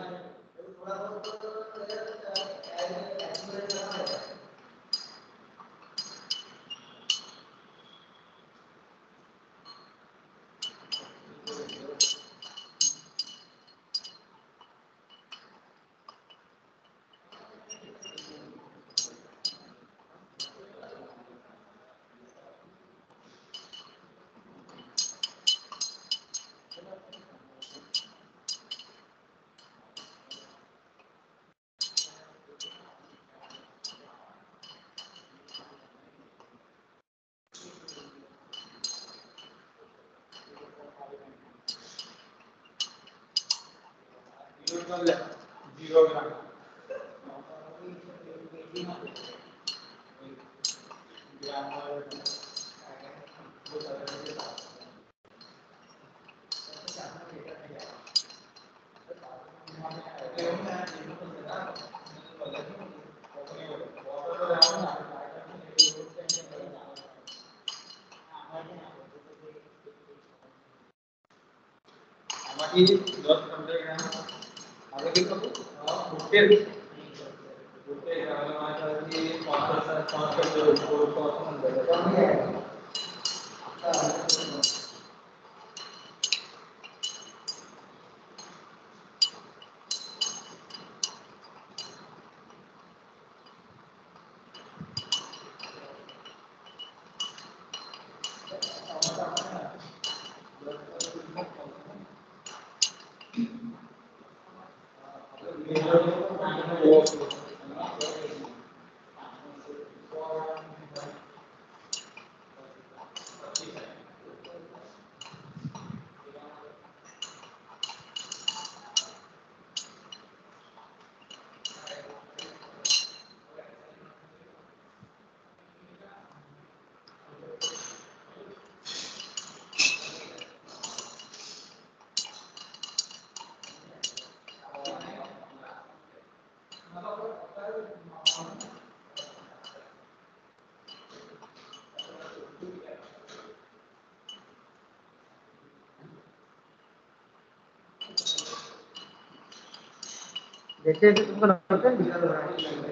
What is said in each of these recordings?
जैसे तुमको लगता है दिक्कत हो रहा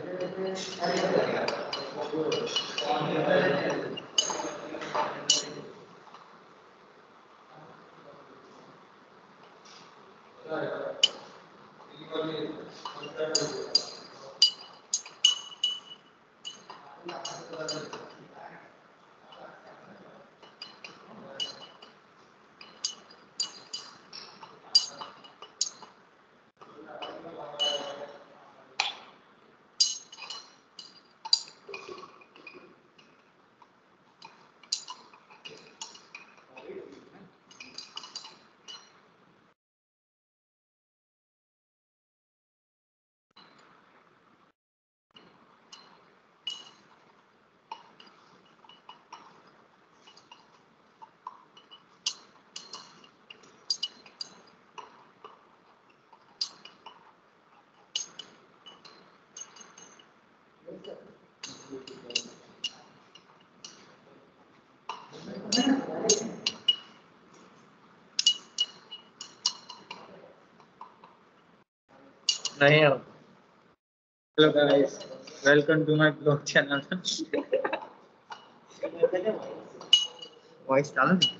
नहीं हो। Hello guys, welcome to my blog channel. Voice डालो।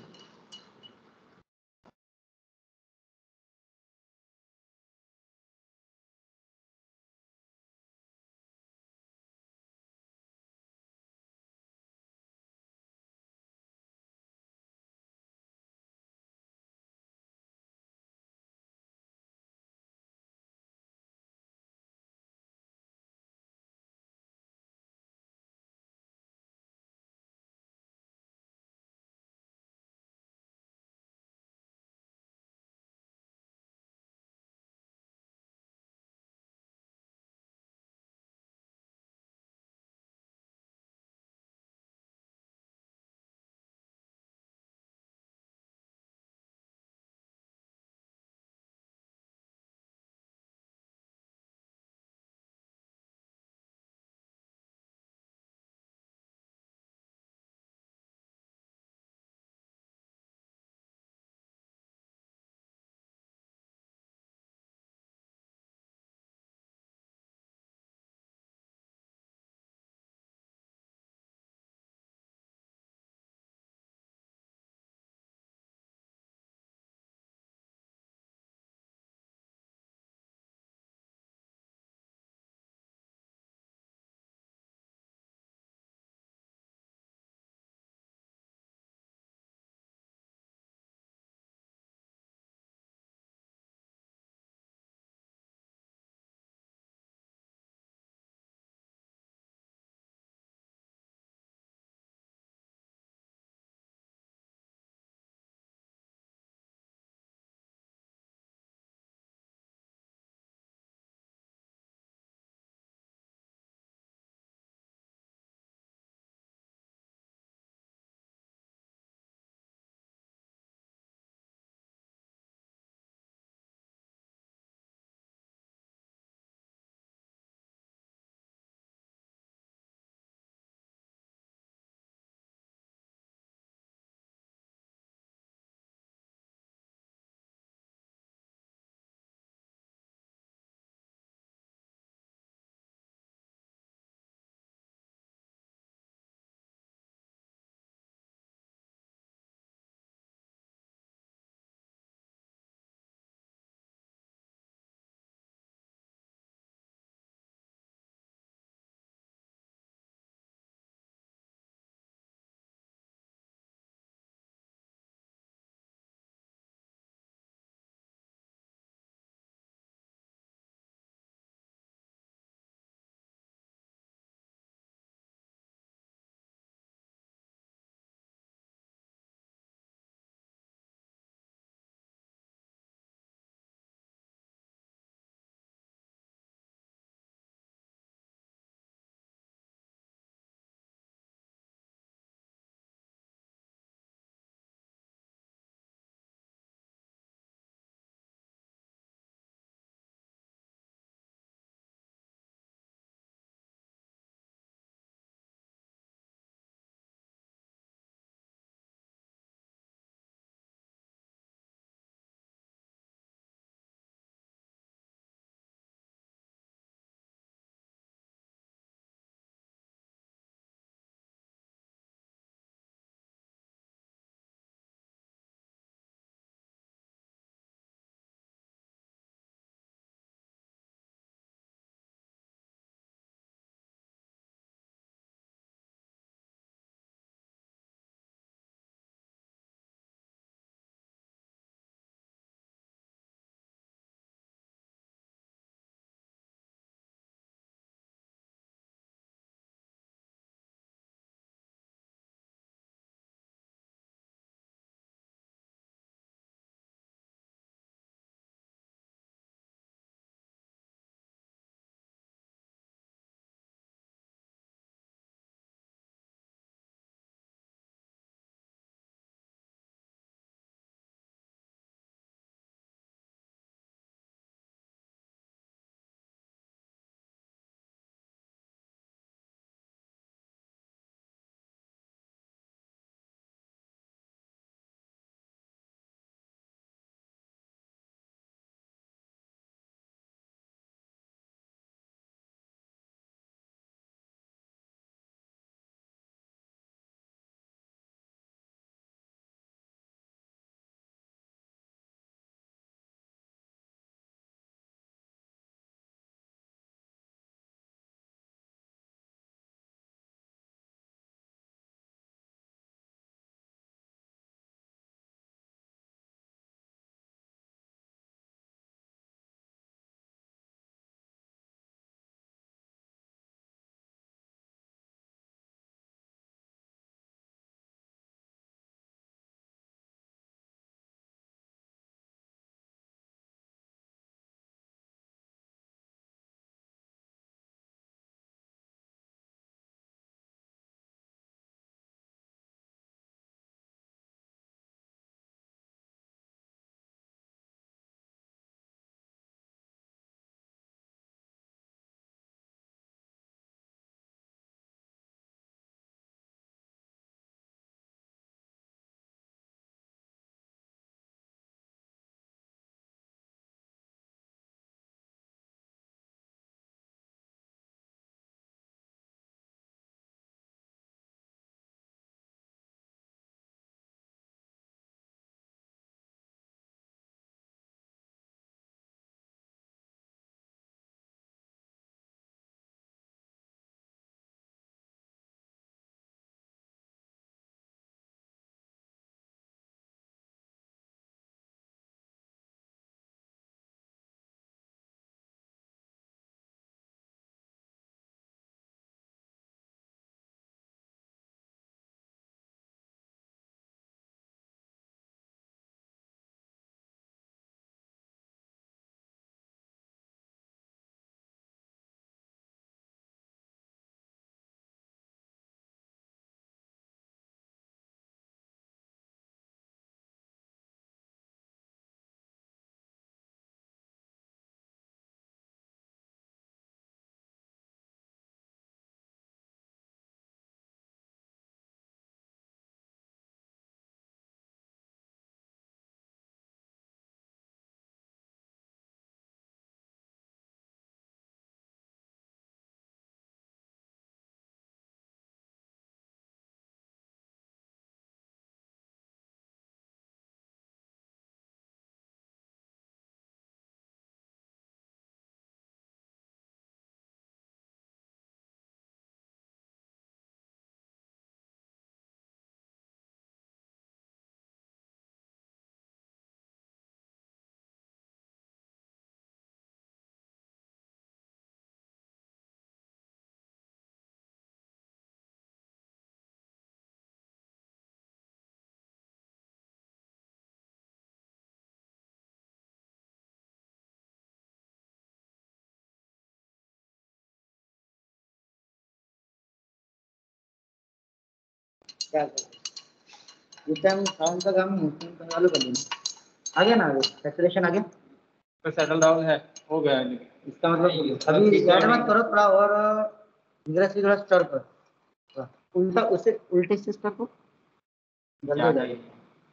क्या करें इस टाइम साउंड का काम है चालू कर देना आ गया ना आगे सैचुरेशन आ गया तो सेटल डाउन है हो गया है इसका मतलब अभी ऐड मत करो थोड़ा और इंग्रेस थोड़ा स्टर करो उल्टा उसे उल्टे से स्टर करो जल्दी हो जाएगा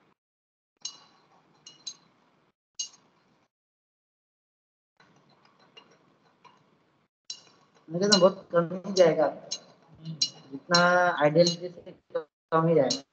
मुझे तो बहुत कम ही जाएगा जितना आइडियल से कम ही जाएगा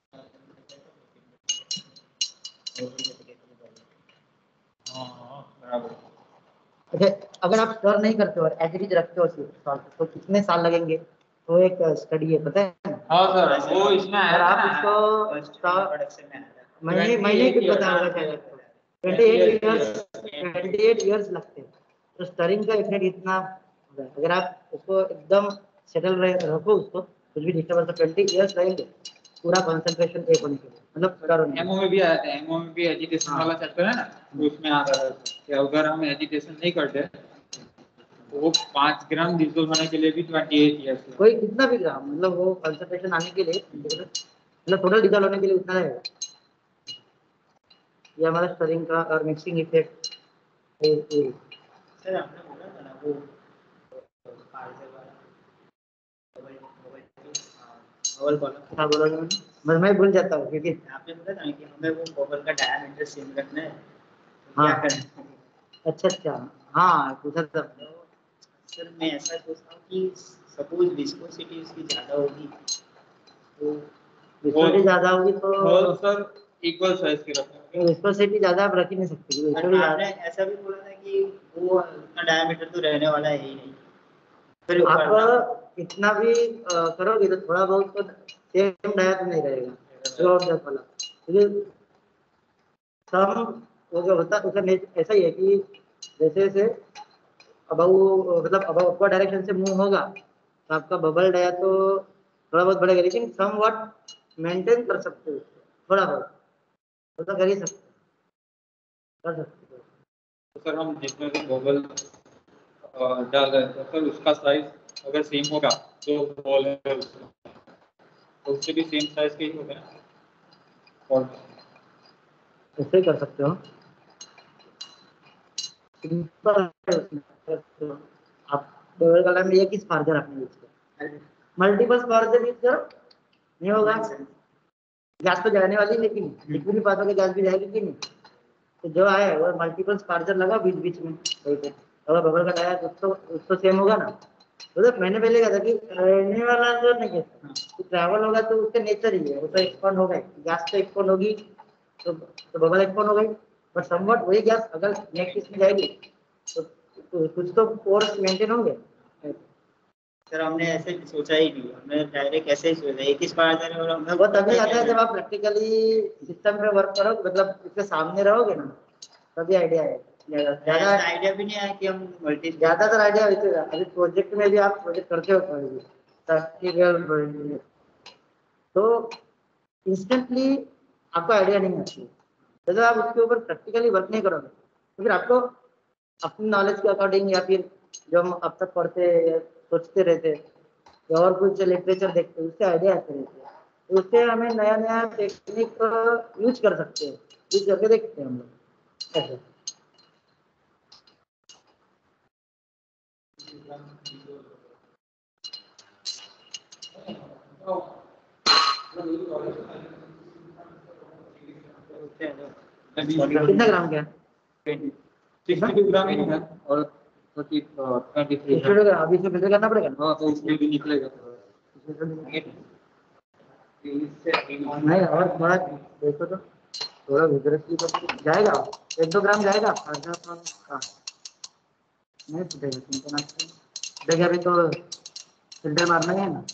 अच्छा अगर आप स्टोर नहीं करते और एज इट इज रखते हो तो कितने साल लगेंगे तो एक स्टडी है पता है हाँ सर वो इसमें अगर आप इसको महीने महीने की पता होगा शायद 28 ईयर्स लगते हैं तो स्टरिंग का इफेक्ट इतना अगर आप उसको एकदम सेटल रखो उसको कुछ भी डिस्टर्ब 20 ईयर्स लगेंगे पूरा कंसंट्रेशन एक होने के लिए मतलब करो एमओ में भी आया था एमओ में भी एजिटेशन वाला चैप्टर है ना तो उसमें आता है कि अगर हम एजिटेशन नहीं करते तो वो 5 ग्राम डिसोल्व होने के लिए भी 28 ईयर्स कोई कितना भी ग्राम मतलब वो कंसंट्रेशन आने के लिए मतलब टोटल डिसॉल्व होने के लिए उतना रहेगा ये हमारा स्टरिंग का और मिक्सिंग इफेक्ट सर आपने बोला था ना वो हाँ बोला बस मैं भूल जाता हूँ क्योंकि आपने बोला था कि हमें वो बबल का डायमीटर सेम रखना है हाँ अच्छा अच्छा हाँ पूछा था सर मैं ऐसा सोचता हूँ कि सपोज विस्कोसिटी उसकी ज़्यादा होगी तो विस्कोसिटी ज़्यादा होगी तो सर इक्वल साइज के रखेंगे विस्कोसिटी ज़्यादा आप रख ही नहीं सकते आपने ऐसा भी बोला था कि वो उतना डायमीटर तो रहने वाला है ही नहीं फिर आप इतना भी करोगे तो थोड़ा बहुत तो सेम डायट नहीं रहेगा वाला क्योंकि सब वो जो होता है ऐसा ही है कि जैसे जैसे अब वो मतलब अब अपवर्ड डायरेक्शन से मूव होगा तो आपका बबल डाया तो थोड़ा बहुत बढ़ेगा लेकिन सम व्हाट मेंटेन कर सकते हो थोड़ा बहुत तो कर ही सकते कर सकते हो तो सर हम जितने भी बबल डाल रहे हैं तो सर उसका साइज अगर सेम होगा तो बॉल है तो उससे भी सेम साइज के ही होगा और ऐसे ही कर सकते हो आप बबल कलर में एक ही स्पार्जर आपने यूज किया मल्टीपल स्पार्जर यूज करो नहीं होगा गैस तो जाने वाली लेकिन लिक्विड भी पास होकर गैस भी जाएगी कि नहीं तो जो है वो मल्टीपल स्पार्जर लगा बीच बीच में अगर बबल का टायर तो सेम होगा ना तो मैंने पहले कहा था कि रहने वाला जो नहीं है ट्रैवल होगा तो उसका नेचर ही है वो तो एक्सपांड होगा गैस तो एक्सपांड होगी तो बबल एक्सपांड हो गई बट समवट वही गैस अगर नेक्स्ट इसमें जाएगी तो कुछ तो फोर्स मेंटेन होंगे सर हमने ऐसे सोचा ही नहीं हमने डायरेक्ट ऐसे ही सोचा एक ही स्पार्जर है और हमें बहुत तभी आता है जब आप प्रैक्टिकली सिस्टम पे वर्क करो मतलब इसके सामने रहोगे ना तभी आइडिया है ज्यादा आइडिया भी नहीं आया कि हम मल्टी ज्यादातर आइडिया वैसे अभी प्रोजेक्ट में भी आप प्रोजेक्ट करते हो तो इंस्टेंटली आपको आइडिया नहीं आती है जब आप उसके ऊपर प्रैक्टिकली वर्क नहीं करोगे तो फिर आपको अपनी नॉलेज के अकॉर्डिंग या फिर जो हम अब तक पढ़ते सोचते रहते या और कुछ लिटरेचर देखते उससे आइडिया आते रहते हैं तो उससे हमें नया नया टेक्निक यूज कर सकते हैं यूज करके देखते हैं हम लोग ऐसे कितना ग्राम क्या 62 ग्राम ही है और 23 अभी से फिल्टर करना पड़ेगा हाँ तो उसमें भी निकलेगा नहीं और थोड़ा देखो तो थोड़ा विग्रेसली जाएगा 1-2 ग्राम जाएगा नहीं छूटेगा देखिए अभी तो फिल्टर मारना ही है ना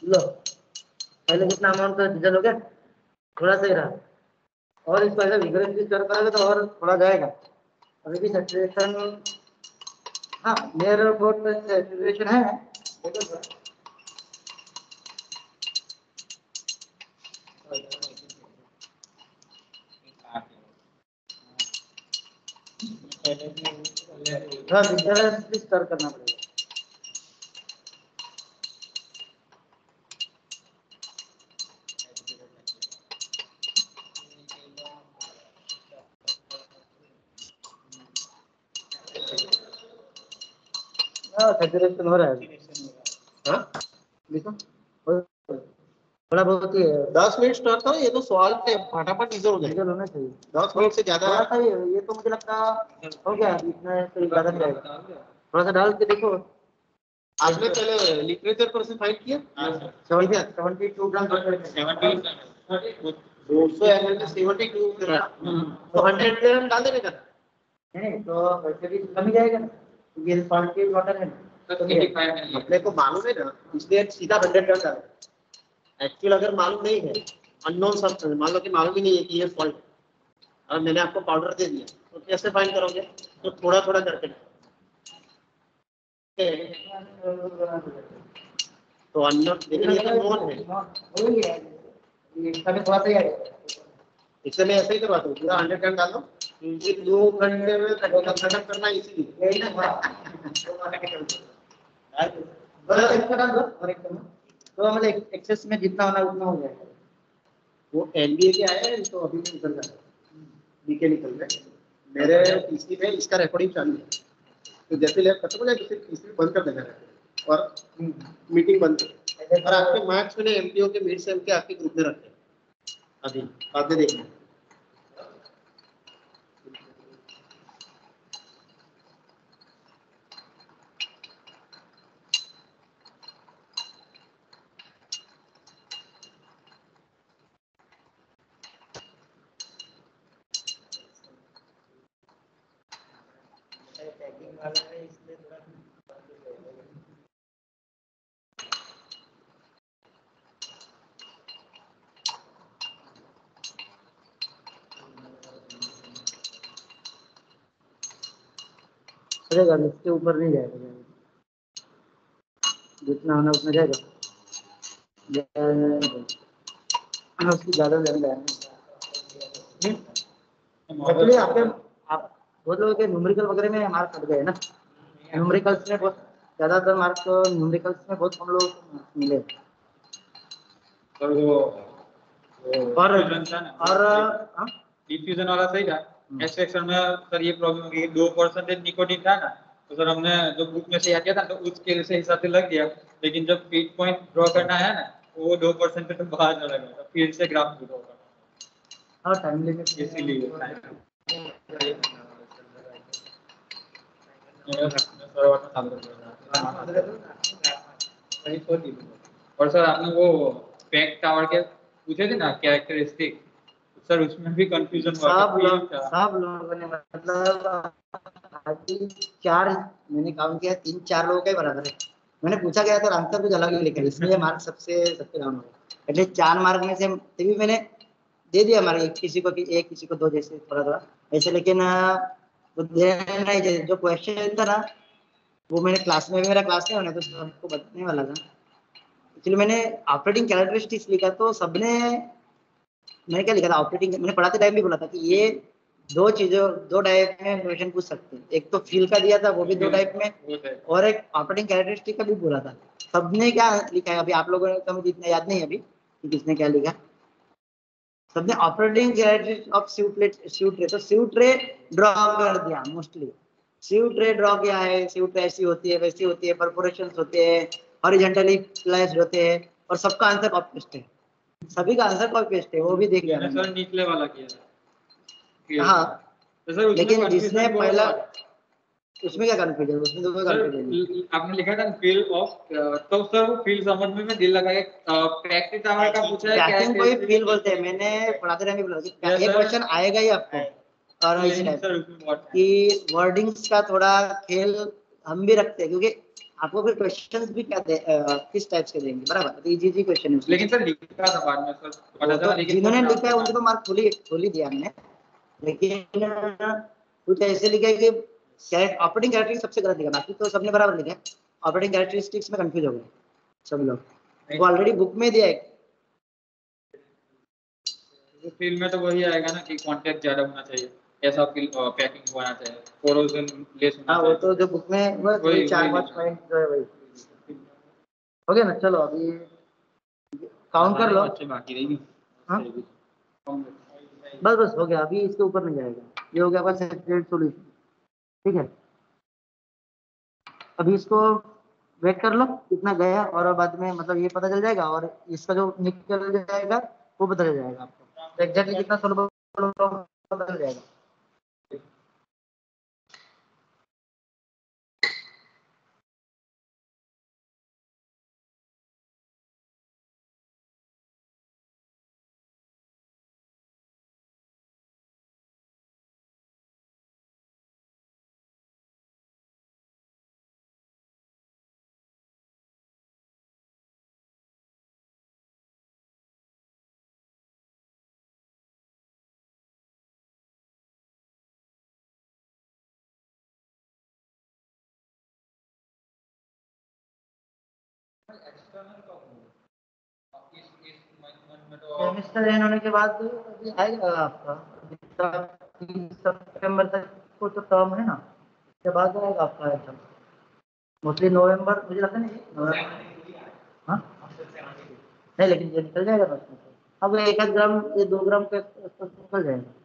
लो पहले कितना अमाउंट का डिजल हो गया, थोड़ा सा ही रहा, और इसको ऐसे विग्रेसली स्टर करोगे तो और थोड़ा जाएगा। अभी भी सैचुरेशन, हाँ नियर अबाउट सैचुरेशन है, देखो थोड़ा विग्रेसली स्टर करना पड़ेगा। हाँ सैचुरेशन हो रहा है हाँ देखो, थोड़ा बहुत ही है, 10 मिनट स्टार्ट करो, ये तो सवाल पे फटाफट इधर हो जाएगा। डिजल होना चाहिए 10 मिनट से ज्यादा थोड़ा सा ही है, ये तो मुझे लगता हो गया, इतना तो ज्यादा नहीं जाएगा, थोड़ा सा डाल के देखो। आपने पहले लिटरेचर पर से फाइल किया 72 ग्राम 200 ml में 72 ग्राम, तो 100 ग्राम डाल देने का। नहीं तो वैसे भी कम ही जाएगा ना, ये सॉल्टी वाटर है तो 85 ml अपने को मालूम है ना, इसलिए सीधा 100 ग्राम डाल। एक्चुअल अगर मालूम नहीं है, अननोन सब्सटेंस मान लो कि मालूम ही नहीं है कि ये सॉल्ट, और मैंने आपको पाउडर दे दिया, तो कैसे फाइंड करोगे? तो थोड़ा थोड़ा करके तो अननोन, लेकिन ये तो नोन है, वही है, ये कभी थोड़ा सा ही आएगा। इससे मैं ऐसे ही करवाता हूँ, पूरा 100 ग्राम डाल दो, ये 2 घंटे में खत्म करना इसीलिए। यही ना बस इसका डाल दो और एक चम्मच, तो मतलब एक्सेस में जितना होना उतना हो जाएगा। वो एनबीए के आए हैं तो अभी निकल रहा है, बीके निकल रहे हैं। मेरे तीसरी में इसका रिकॉर्डिंग चालू है, तो जैसे लैब खत्म हो जाए तो फिर तीसरी बंद कर देना है और मीटिंग बंद कर। और आपके मार्क्स मैंने एमपीओ के मिड सेम के आपके ग्रुप में रखे हैं अभी, बाद में देखना। पैकिंग वाला है इसलिए थोड़ा चलेगा, इसके ऊपर नहीं जाएगा, जितना होना उतना जाएगा, उसकी ज्यादा लंबा है। एक्चुअली आपके आप बहुत लोगों के न्यूमेरिकल वगैरह में मार्क कट गए ना, न्यूमेरिकल्स में बहुत ज्यादातर मार्क तो न्यूमेरिकल्स में बहुत कम लोगों को मिले। और वो और हाँ डिफ्यूजन वाला सही था। नेक्स्ट सेक्शन में सर ये प्रॉब्लम होगी, 2% निकोटीन था ना, तो सर हमने जो बुक में से याद किया था तो उसके हिसाब से लग गया, लेकिन जब फीड पॉइंट ड्रॉ करना है ना वो 2% से तो बाहर चला गया, तो फिर से ग्राफ ड्रॉ करना। हाँ टाइम लिमिट इसीलिए और सर आपने वो पैक टावर के पूछे थे ना कैरेक्टरिस्टिक, सर उसमें भी कंफ्यूजन हुआ सब लोगों ने मतलब चार, मैंने काउंट किया 3-4 लोगों का ही बराबर है। मैंने पूछा गया था आंसर कुछ अलग ही लिखा, इसलिए मार्क सबसे डाउन हो गया। एटलीस्ट 4 मार्क में से तभी मैंने दे दिया मार्क, किसी को एक किसी को 2 जैसे थोड़ा थोड़ा ऐसे, लेकिन वो देना नहीं चाहिए। जो क्वेश्चन था ना वो मैंने क्लास में, मेरा क्लास में होना तो सबको बताने वाला था, इसलिए मैंने ऑपरेटिंग कैरेक्टरिस्टिक्स लिखा, तो सबने, मैंने क्या लिखा था ऑपरेटिंग, मैंने पढ़ाते टाइम भी बोला था कि ये दो टाइप में क्वेश्चन पूछ सकते हैं, एक तो फील का दिया था वो भी 2 टाइप में, और एक ऑपरेटिंग कैरेक्टरिस्टिक का भी बोला था। सबने क्या लिखा है अभी आप लोगों ने तो मुझे इतना याद नहीं है अभी कि किसने क्या लिखा। सबने operating characteristic of sieve tray, तो स्यू ट्रे ड्रॉ कर दिया मोस्टली। स्यू ट्रे ड्रॉ किया है, स्यू ट्रे ऐसी होती है वैसी होती है, परफोरेशंस होते हैं, हॉरिजॉन्टली प्लेस्ड होते हैं, और सबका आंसर कॉपी पेस्ट है, सभी का आंसर कॉपी पेस्ट है, वो भी देख लिया मैंने सर निचले वाला किया था। हाँ तो सर लेकिन जिसने पहला, उसमें क्या कंफ्यूजन, उसमें तो कोई कंफ्यूजन आपने लिखा था फील्ड ऑफ, तो सर वो फील्ड समझने में दिल लगा के प्रैक्टिस टावर का पूछा है क्या है, कोई फील बोलते हैं, मैंने पढ़ाते टाइम भी बोला कि ये क्वेश्चन आएगा ही आपको, और इसी टाइप की वर्डिंग्स का थोड़ा खेल हम भी रखते हैं, क्योंकि आपको फिर क्वेश्चंस भी क्या किस टाइप्स के देंगे, बराबर, इजी क्वेश्चन है। लेकिन सर लिखा था बाद में सर, पता चला, लेकिन जिन्होंने लिखा है उनको तो मार्क फुल ही दिया हमने, लेकिन कुछ ऐसे लिखा है कि ऑपरेटिंग कैरेक्टरिस्टिक्स सबसे गलत लिखा, बाकी तो सबने बराबर लिखा है। ऑपरेटिंग कैरेक्टरिस्टिक्स में कंफ्यूज हो गए सब लोग, वो ऑलरेडी बुक में दिया है। फील्ड में तो वही आएगा ना कि कांटेक्ट ज्यादा होना चाहिए, ऐसा पैकिंग होना चाहिए, कोरोजन लेस होना हाँ, चाहिए। वो तो जो बुक में वही 4-5 पॉइंट जो है वही हो गया ना। चलो अभी काउंट कर लो। अच्छे बाकी रहेगी। हाँ, बस हो गया, अभी इसके ऊपर नहीं जाएगा। ये हो गया बस सेपरेट सॉल्यूशन, ठीक है। अभी इसको वेट कर लो कितना गया, और बाद में मतलब ये पता चल जाएगा, और इसका जो निकल जाएगा वो पता चल जाएगा आपको एग्जैक्टली कितना सोल्व पता चल जाएगा। सेमेस्टर एंड होने के बाद अभी आएगा आपका 30 सितंबर तक को तो टर्म है ना, उसके बाद आएगा आपका एग्जाम मोस्टली नवंबर, मुझे लगता नहीं नवंबर। हाँ नहीं, लेकिन ये निकल जाएगा ना उसमें से। अब 1 ग्राम या 2 ग्राम के आसपास निकल जाएगा।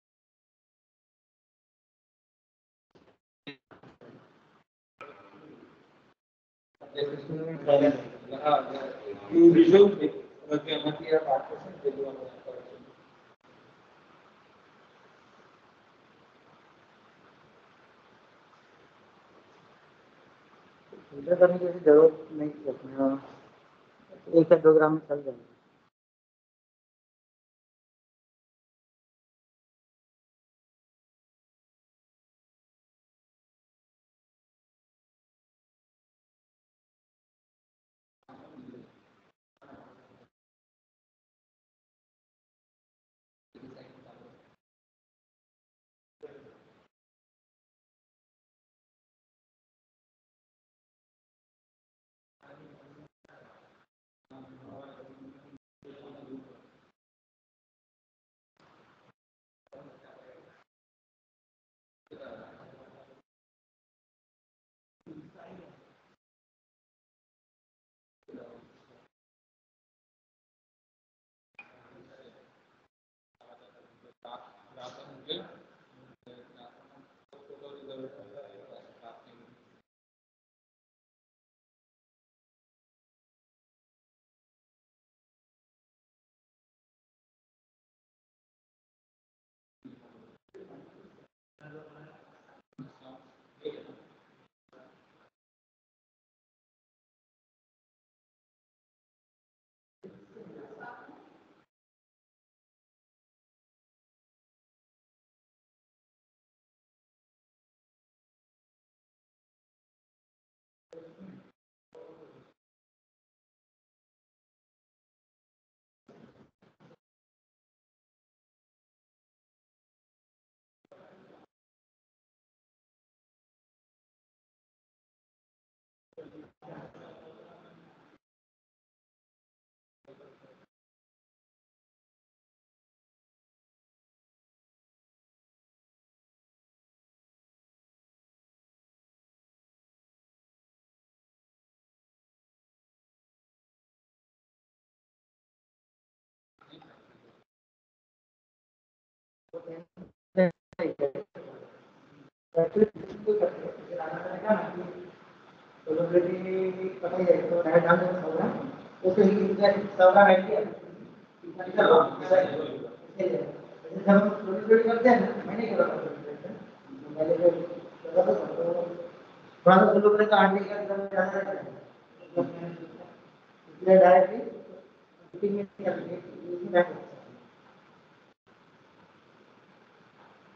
फिल्टर करने की ऐसी जरूरत नहीं है अपने, 1 या 2 ग्राम में चल जाएगा।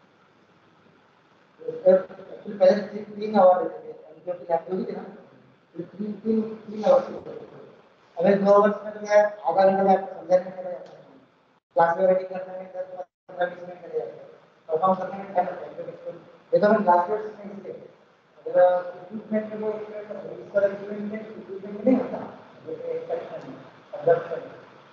पहले 3 आवर अगर 2 आवर्स में तो यार आधा घंटा में आपको समझाने में लग जाता है, क्लास में रेडी करने में 10-15 मिनट लग जाता है, परफॉर्म करने में टाइम लगता है। ये तो हम लास्ट ईयर में इसलिए अगर इक्विपमेंट में वो इस तरह इक्विपमेंट नहीं होता, जैसे एक्सपेक्शन कंडक्शन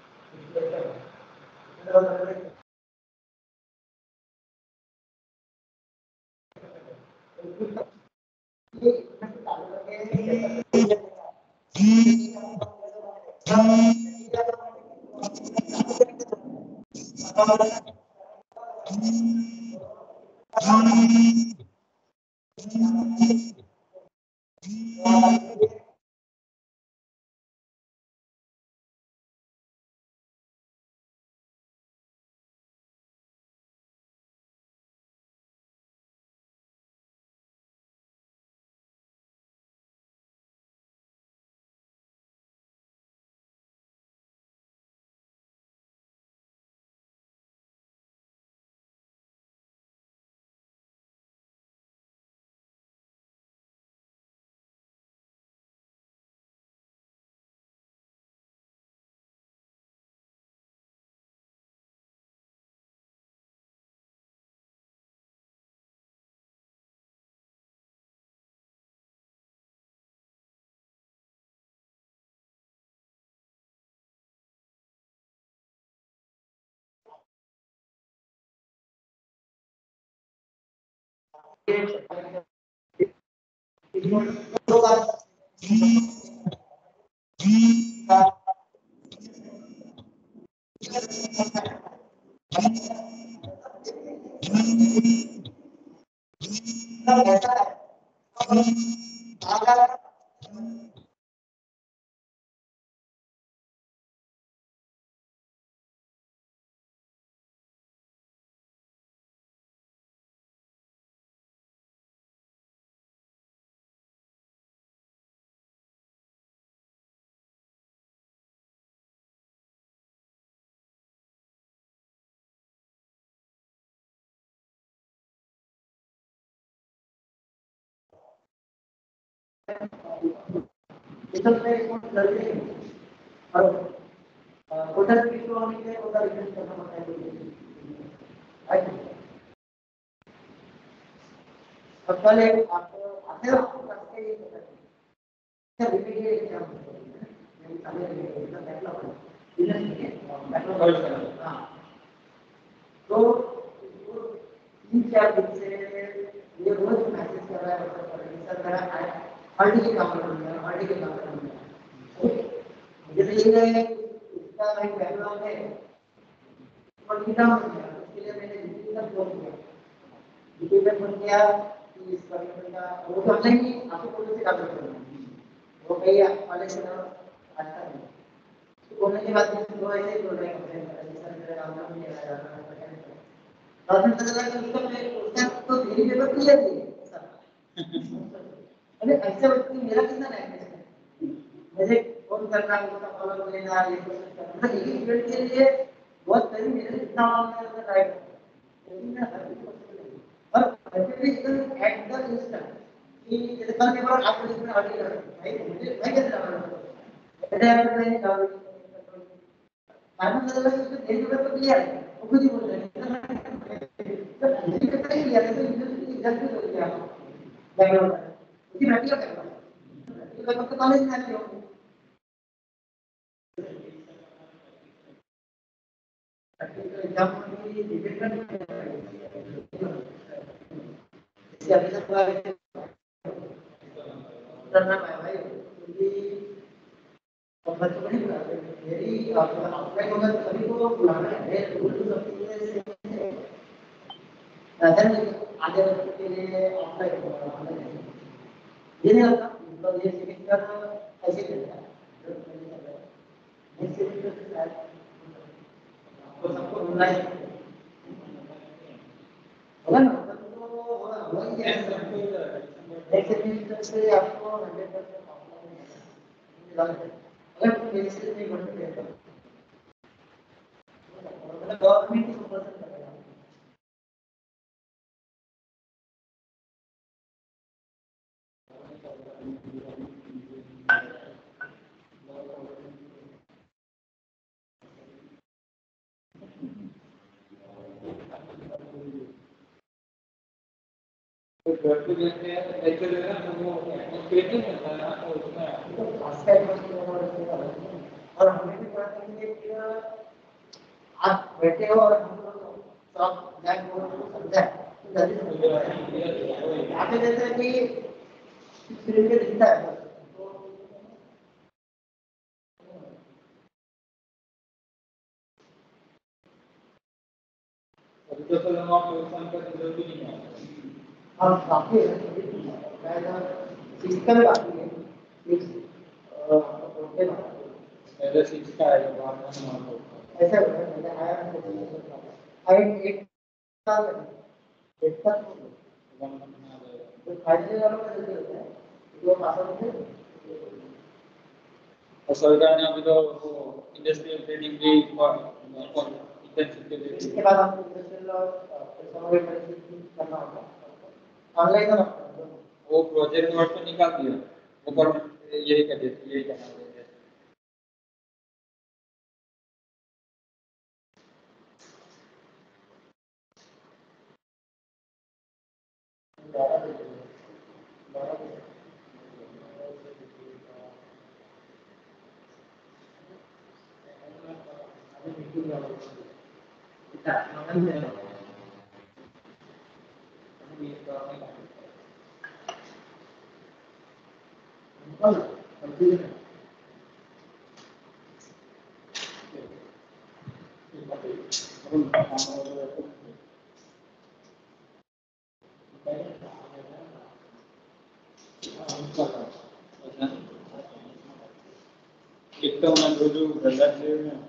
और टोटल फीस तो होनी चाहिए, टोटल रिटर्न करना पड़ता है। अब कल एक आपको आते हो आपको करके ये क्या रिपीट ये एग्जाम नहीं सामने एकदम बैकलॉग है बिजनेस में बैकलॉग हां तो 3-4 दिन से ये रोज मैसेज कर रहा है सर मेरा हल्दी के काम कर रहा है, हल्दी के काम कर रहा है। मुझे तो ये इसका एक बैकलॉग है और कितना उसके लिए मैंने जीपी का फोन किया, जीपी पे फोन किया कि इस पर का वो तो नहीं आपको पुलिस से काम करना है, वो भैया कॉलेज से आता है तो बोलने के बाद वो ऐसे ही बोल रहे हैं सर मेरा काम नहीं आ रहा है बाद में पता लगा कि उसका तो मेरी पेपर क्लियर थी सर। अरे ऐसे वक्त में मेरा कितना टाइम है, मुझे फोन करना उसका फॉलो लेना ये सब करना, लेकिन स्टूडेंट के लिए बहुत पहले मेरे जितना होगा राइट लेकिन ना और डेफिनेटली एकदम एट द इंस्टेंट कि जैसे कल के बाद आपको इसमें आगे कर भाई मुझे भाई कैसे करना है आप नहीं जाओ कारण मतलब है कि देश में तो क्लियर है वो खुद ही बोल रहे हैं तो ये कहता है यार तो यूनिवर्सिटी एग्जाम भी हो गया बैंगलोर में उसकी प्रैक्टिकल करना है तो कॉलेज में आते हो प्रैक्टिकल एग्जाम की डिफिकल्ट इसके अभी तक करना है भाई क्योंकि और बच्चों को नहीं बुलाते मेरी ऑफलाइन होगा तो सभी को बुलाना है रूल तो सबकी से ऐसा नहीं आधे बच्चों के लिए ऑफलाइन होगा ये नहीं होता मतलब ये सेमेस्टर ऐसे चलता है नेक्स्ट सेमेस्टर से शायद आपको सबको ऑनलाइन होगा ना तो होगा ही नेक्स्ट सेमेस्टर से आपको 100% ऑफलाइन अगर पेंसिल नहीं बनते हैं तो गवर्नमेंट ही पसंद करेगा तो घर पे लेते हैं ऐसे लेना तो वो एटमॉस्फेयर नहीं मिलता है ना तो उसमें तो खास का एटमॉस्फेयर और हमें भी पता है कि आप बैठे हो और हम लोग सब ब्लैक बोर्ड को समझा तो जल्दी समझ जाएगा। यहाँ पे जैसे कि स्क्रीन पे दिखता है अभी तो चलो आप नुकसान का जरूरत भी नहीं है हम काफी सिस्टम काफी है पहले सीखता है जब आप मान लो ऐसा होता है मैंने आया एक साल एक तक जो फाइनल वालों का जल्दी होता है जो पास होते हैं और सरकार ने अभी तो इंडस्ट्रियल ट्रेनिंग भी इंटर्नशिप के लिए इसके बाद आपको इंडस्ट्रियल और समरी करना होगा ऑनलाइन और ऑफलाइन वो प्रोजेक्ट वर्क तो निकाल दिया वो गवर्नमेंट यही कर देती यही करना देते एक तो मैं जो गलत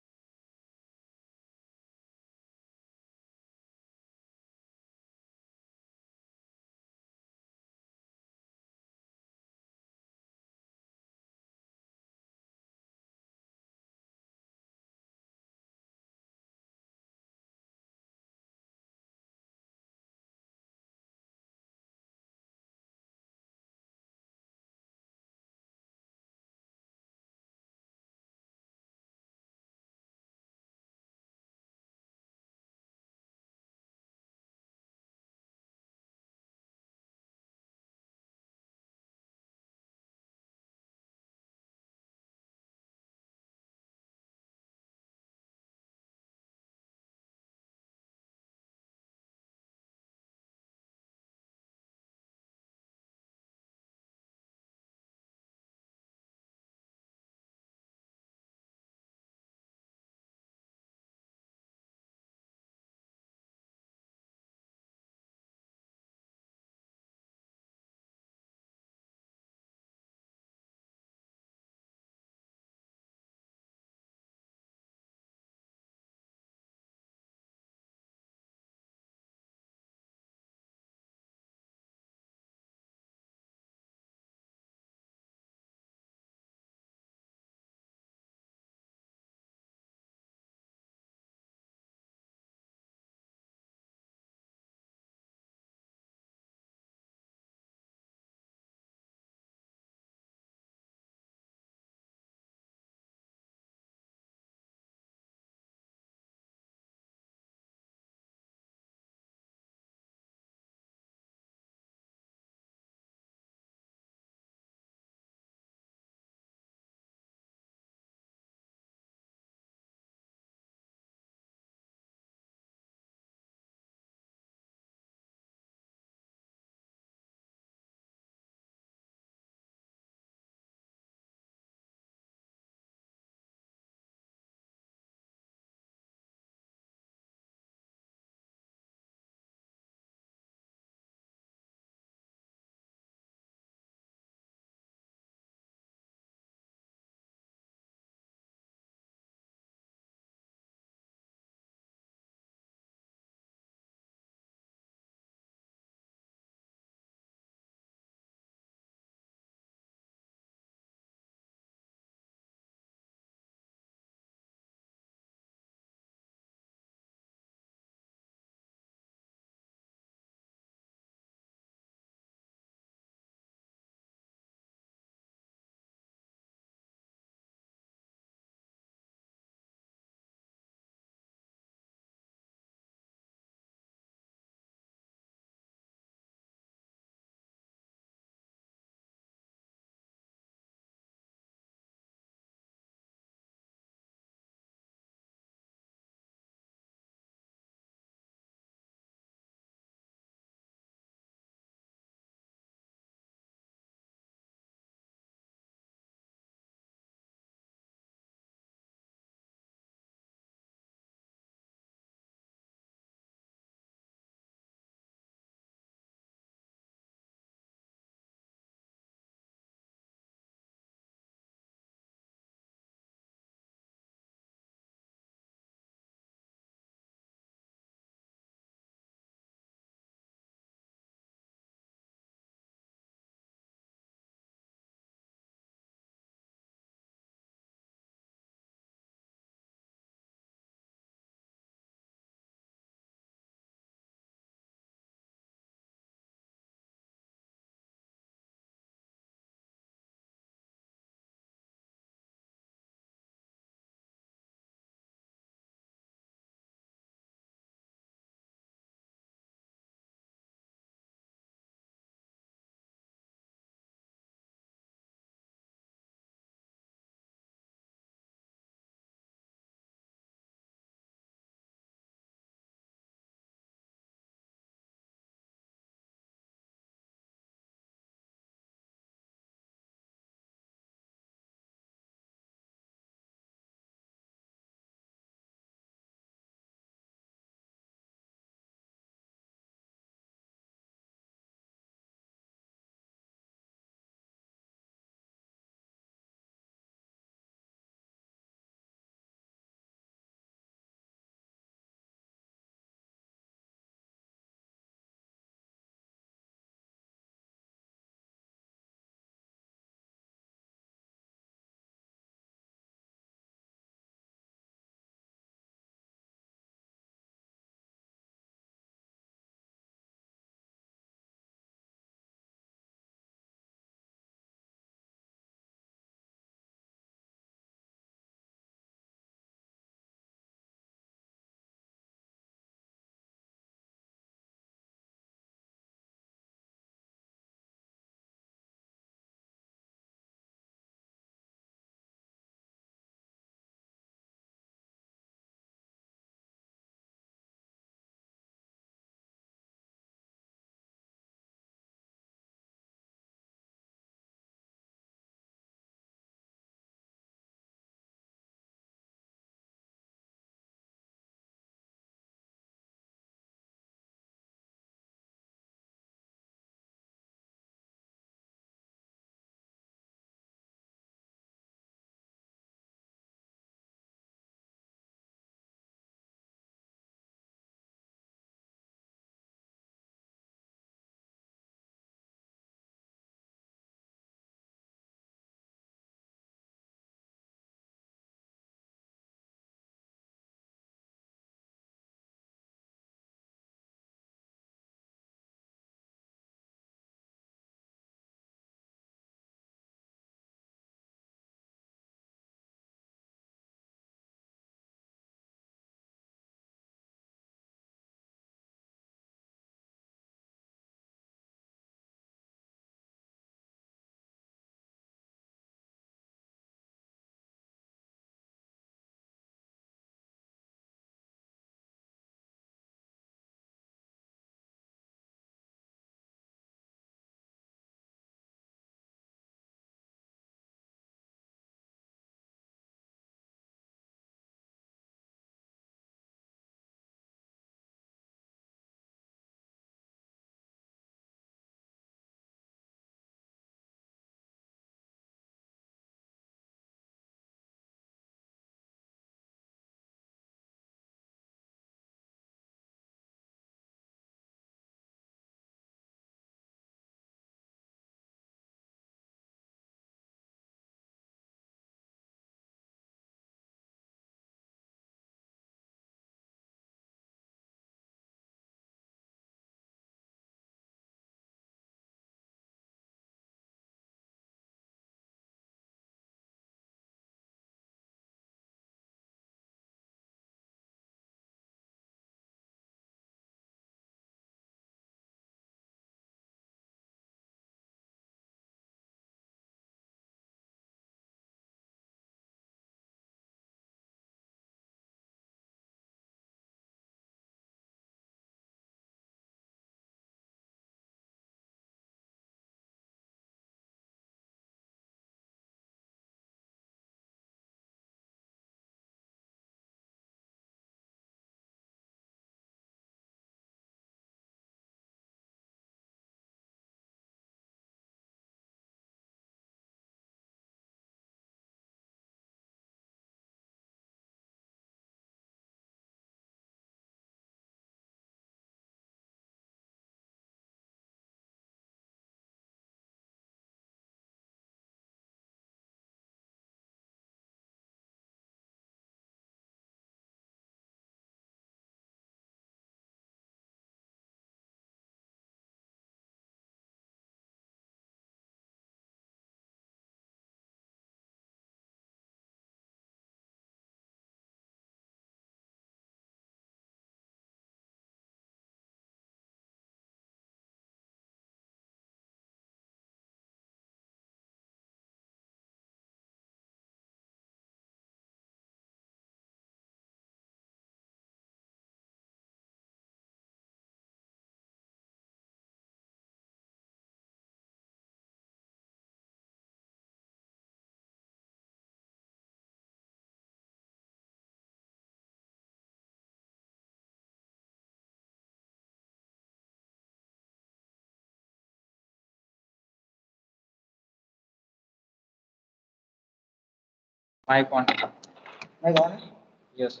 माइक ऑन। मैं कौन है यस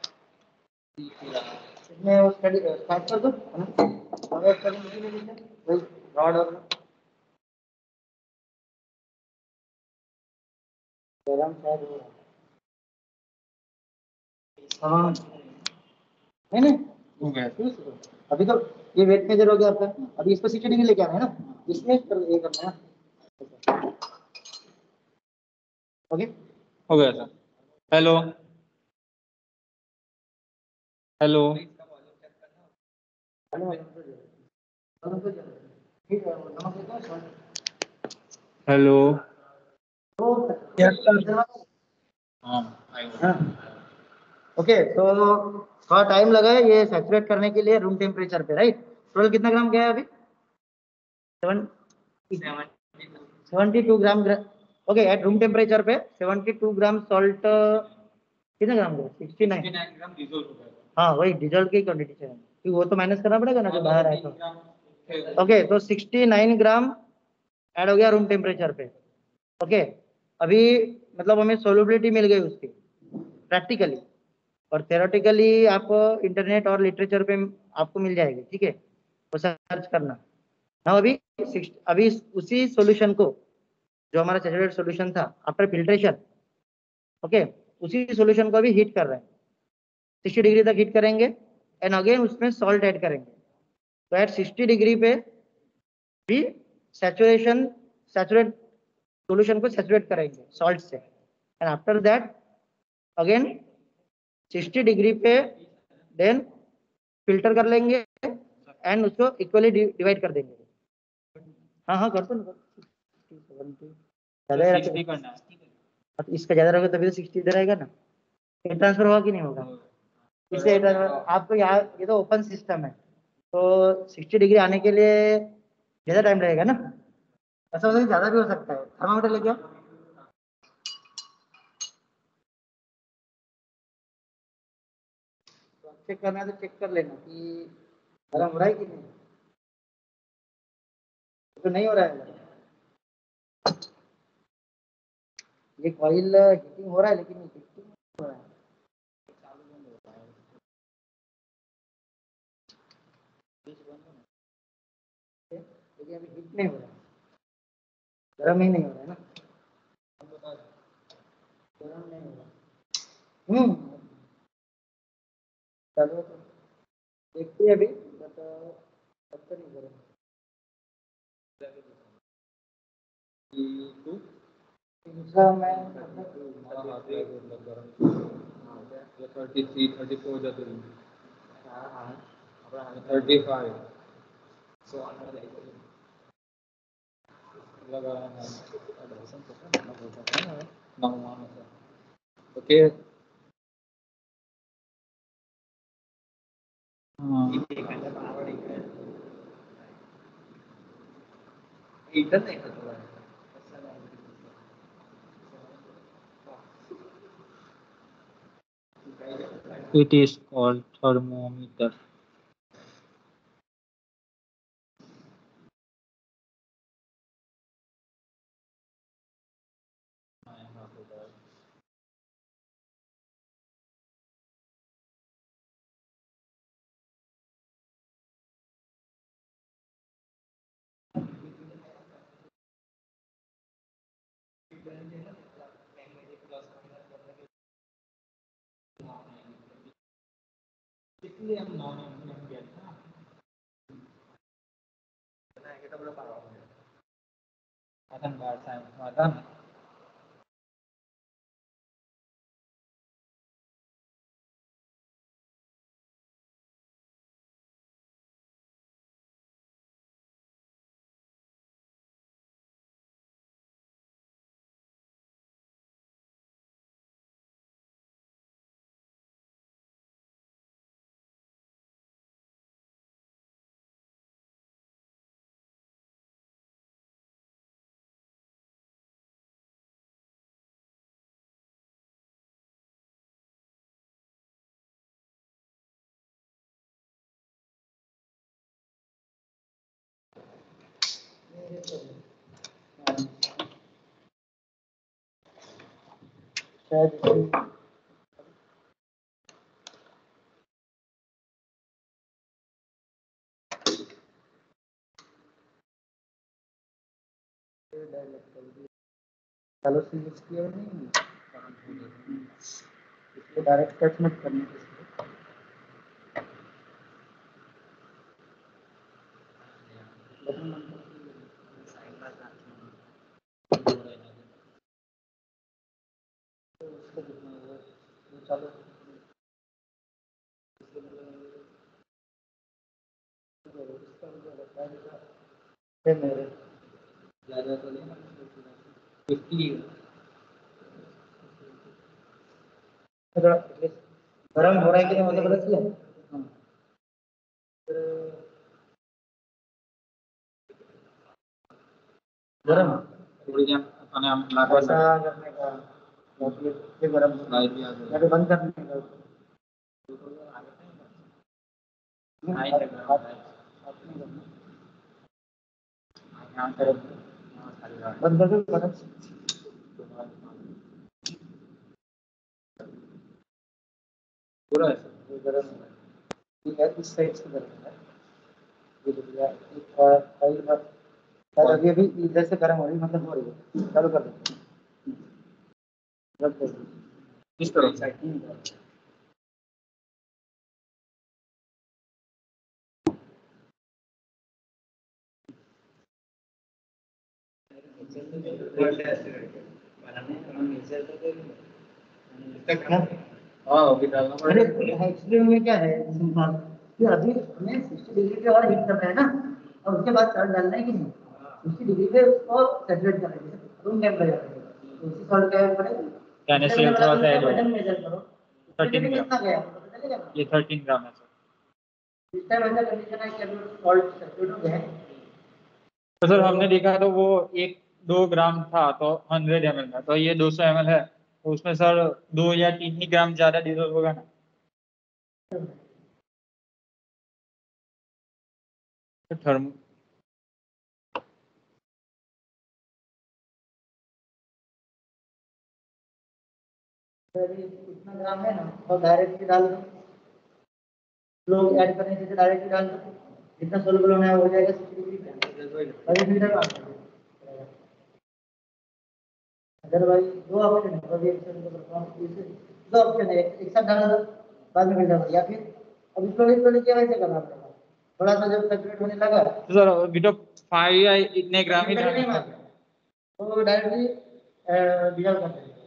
इसमें वो स्टडी स्टार्ट कर दो है ना हमें स्टडी मशीन ले लीजिए वही रॉड और गरम शायद हो रहा है हाँ नहीं हो गया। अभी तो ये वेट मेजर हो गया आपका अभी इसको 60 डिग्री लेके आना है ना इसमें ये करना है ओके हो गया सर। हेलो हेलो ठीक है नमक देता हूँ हेलो। तो यस सर। हाँ हाँ ओके तो थोड़ा टाइम लगा है ये सैचुरेट करने के लिए रूम टेम्परेचर पे राइट टोटल कितना ग्राम गया है अभी 72 gram okay at room temperature पे 72 ग्राम सॉल्ट कितना ग्राम गया 69 ग्राम डिजोल्व हो गया। हाँ वही डिजॉल्व की क्वांटिटी चाहिए क्योंकि वो तो माइनस करना पड़ेगा ना जो बाहर आए तो ओके तो 69 ग्राम ऐड हो गया रूम टेम्परेचर पे ओके अभी मतलब हमें सोलबिलिटी मिल गई उसकी प्रैक्टिकली और थेरोटिकली आप इंटरनेट और लिटरेचर पे आपको मिल जाएगी ठीक है वो सर्च करना ना अभी उसी सॉल्यूशन को जो हमारा सैचुरेटेड सॉल्यूशन था आफ्टर फिल्ट्रेशन ओके उसी सॉल्यूशन को अभी हीट कर रहे हैं 60 डिग्री तक हीट करेंगे एंड अगेन उसमें सॉल्ट ऐड करेंगे तो एट 60 डिग्री पे भी सैचुरेट सॉल्यूशन को सैचुरेट करेंगे सॉल्ट से and after that again 60 degree पे देन फिल्टर कर लेंगे एंड उसको इक्वली डिवाइड कर देंगे हाँ हाँ कर दो ना ज्यादा ही करना है। रखो। इसका ज्यादा रहोगे तभी तो 60 इधर आएगा ना ये ट्रांसफर होगा कि नहीं होगा इससे आपको यहाँ ये तो ओपन सिस्टम है तो 60 डिग्री आने के लिए ज्यादा टाइम लगेगा ना ऐसा हो सकता है ज्यादा भी हो सकता है थर्मामीटर लेके आओ तो चेक करना है तो चेक कर लेना कि गर्म हो रहा है कि नहीं तो नहीं हो रहा है ये कॉइल हीटिंग हो रहा है लेकिन हीटिंग हो रहा है लेकिन अभी हीट नहीं हो रहा है गर्म ही नहीं हो रहा है ना गर्म नहीं हो रहा चलो तो देखते हैं अभी बट तब तो नहीं गर्म दूसरा मैं मतलब 33 34 जाते हैं। हाँ 35 लगा है ओके हाँ इधर नहीं था it is called thermometer. इसलिए हम नॉन एम गया था मदन बार साइंस मदन शायद चलो सीरीज की नहीं इसको डायरेक्ट टच मत करना चलो मेरे ज़्यादा तो नहीं 50 गरम हो रहा है कि नहीं मतलब पता चला गरम थोड़ी क्या अपने हम लाकर ऐसा करने का ये गरम लाइट भी आ गई या तो बंद करने का नहीं लग रहा है यहाँ तरफ यहाँ खाली रहा है। बंद कर दो बटन पूरा है ये गरम हो रहा है ठीक है इस साइड से गरम है ये देखिए एक और कई बार शायद अभी अभी इधर से गरम हो रही है मतलब हो रही है चालू कर दो रख दो इस तरफ साइड हाँ अभी डालना अरे पड़ेगा एक्चुअली में क्या है सिंपल कि अभी हमें 60 डिग्री पे और हीट करना है ना और उसके बाद सॉल्ट डालना है कि नहीं 60 डिग्री पे उसको सेचुरेट करना है रूम टेम्परेचर पे तो उसी सॉल्ट क्या पड़ेगा कहने से थोड़ा सा ऐड वजन मेजर करो 13 ग्राम कितना गया पता चलेगा ना ये 13 ग्राम है सर इस टाइम ऐसा कंडीशन है कि अभी सॉल्ट सेचुरेट हो गया है तो सर हमने देखा तो वो 1-2 ग्राम था तो 100 ml था तो ये 200 ml है तो उसमें सर 2 या 3 ही ग्राम ज्यादा डीजल होगा ना तो थर्म अभी इतना ग्राम है ना तो डायरेक्टली डाल दो लोग ऐड करने से डायरेक्टली डाल दो जितना सोलबल होना है हो जाएगा 60 डिग्री पे अभी फिर अदरवाइज दो ऑप्शन है अभी दो ऑप्शन है एक साथ डाल दो बाद में फिर डाल या फिर अब स्लोली स्लोली क्या वैसे करना पड़ेगा थोड़ा सा जब सेचुरेट होने लगा तो सर अभी तो 5 या इतने ग्राम ही नहीं डालना मारना तो डायरेक्टली डिजॉल्व कर देंगे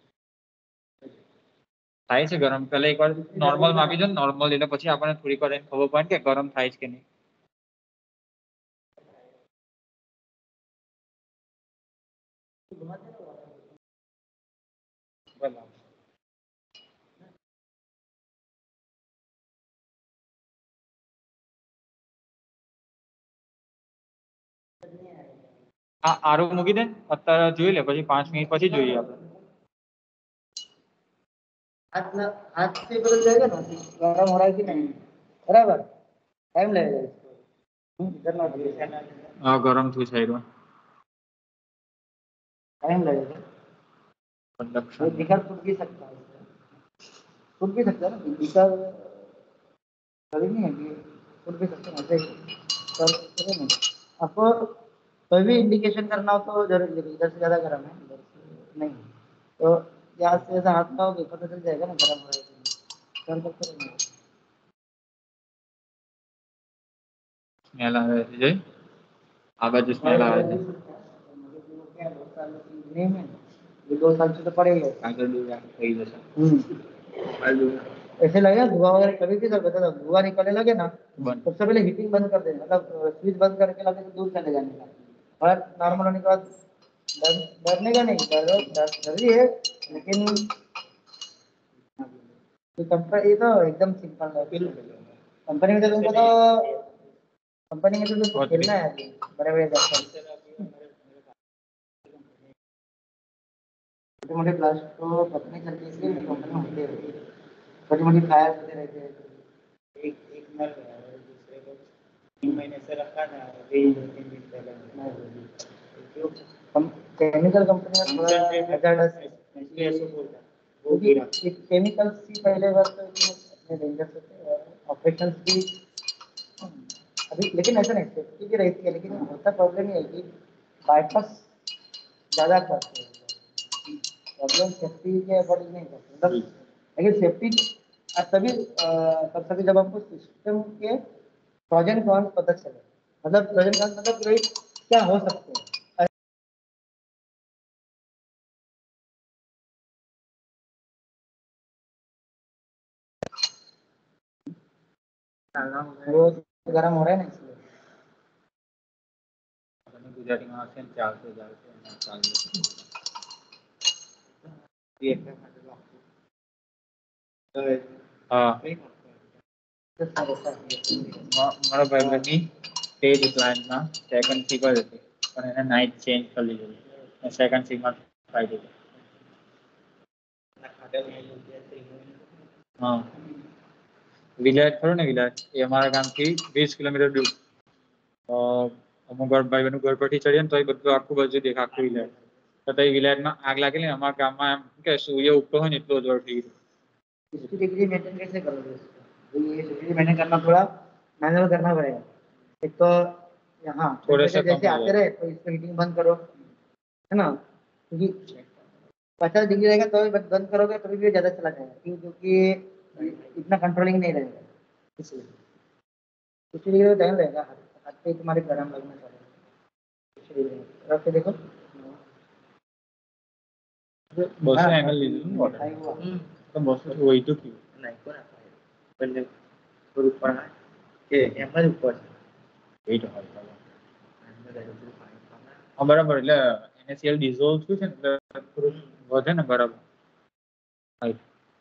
થાય છે ગરમ પહેલા એકવાર નોર્મલ માપી દો નોર્મલ એટલે પછી આપણને થોડીક વાર એને ખબર પડે કે ગરમ થાય છે કે નહીં બરાબર આ આરો મૂકી દે અત્યારે જોઈ લે પછી 5 મિનિટ પછી જોઈએ આપણે हाथ से बदल जाएगा ना गरम हो रहा है कि नहीं बराबर टाइम लगेगा इसको इधर ना હા ગરમ થયું છે આરો टाइम लगेगा ये कंडक्शन दिखा टूट भी सकता है टूट भी सकता है ना दिखा कभी नहीं है कि टूट भी सकता है ऐसे करो ना आपको कोई भी इंडिकेशन करना हो तो जरूर इधर से ज़्यादा गर्म है इधर से नहीं तो यहाँ से ऐसा हाथ लगाओगे पता चल जाएगा ना गर्म हो रहा है कि नहीं कर सकते हैं સ્મેલ આવે છે જોઈ આ બાજુ સ્મેલ આવે છે नहीं में ये 2 साल से तो पड़ेगा આગળ દૂર થઈ જશે ऐसे लगेगा धुआं वगैरह कभी भी बता दो धुआं निकलने लगे ना બંધ सबसे पहले हीटिंग बंद कर देना मतलब स्विच बंद करके लगे तो दूर चले जाने का और नॉर्मल होने के बाद डरने का नहीं डर ही है लेकिन कंपनी ये तो एकदम सिंपल है कंपनी में तो तुमको तो कंपनी में तो तुमको खेलना है बड़े बड़े दफ्तर छोटे मोटे प्लास्टिक को पता नहीं चलती इसलिए कंपनी में होते रहते हैं छोटी मोटी फायर होते रहते हैं एक मर गया और दूसरे को 3 महीने से रखा ना अभी 2-3 दिन पहले क्यों केमिकल कंपनी में थोड़ा हजार्डस इसलिए ऐसे बोलता है क्योंकि केमिकल्स की पहले बात तो अपने डेंजर होते हैं, ऑपरेशन भी अभी, लेकिन ऐसा नहीं, सेफ्टी भी रहती है, लेकिन होता प्रॉब्लम ये है कि बाईपास ज़्यादा करते हैं, प्रॉब्लम सेफ्टी के अकॉर्डिंग नहीं करते, मतलब लेकिन सेफ्टी तभी कर सकते जब आपको सिस्टम के प्रोज एंड कॉन्स पता चले, मतलब प्रोज एंड कॉन्स मतलब कि क्या हो सकते हैं। वो गर्म हो रहा है ना इसलिए। गुजराती में आसे चालते चालते चालते हाँ મારા ભાઈબંધની તે જ પ્લાન્ટમાં સેકન્ડ શિપ જ હતી પણ એને નાઇટ ચેન્જ કરી લીધું સેકન્ડ શિપમાં ફાઈ દીધું હા વિલાયત ખરો ને વિલાયત એ અમારા ગામથી 20 કિલોમીટર દૂર અમુક ભાઈબંધનું ઘર પરથી ચડીએ ને તો એ બધું આખું બાજુ દેખા આખું વિલાયત તો તે વિલાયતમાં આગ લાગેલી ને અમારા ગામમાં એમ કે સૂર્ય ઉગતો હોય ને એટલો જોર થઈ ગયો इसकी डिग्री मेंटेन कैसे करोगे उसको? तो ये डिग्री मेंटेन करना थोड़ा मैनुअल करना पड़ेगा। एक तो यहाँ थोड़े से टेम्परेचर कम जैसे हो आते जाए रहे तो इसको हीटिंग बंद करो, है ना, क्योंकि 50 डिग्री रहेगा तो भी बंद करोगे तो भी ज़्यादा चला जाएगा, क्योंकि इतना कंट्रोलिंग नहीं रहेगा, इसलिए 50 डिग्री तो टाइम रहेगा, हाथ पे तुम्हारे गर्म लगना चाहिए। रख के देखो। 200 ml લીધું વોટર તો 200 હોય તો કેવું નહીં કોને એટલે થોડું ઉપર આવે કે એમ જ ઉપર છે વેઇટ હોય હા બરાબર એટલે NaCl ડિઝોલ્વ થયું છે ને એટલે થોડું વધે ને બરાબર હાઈટ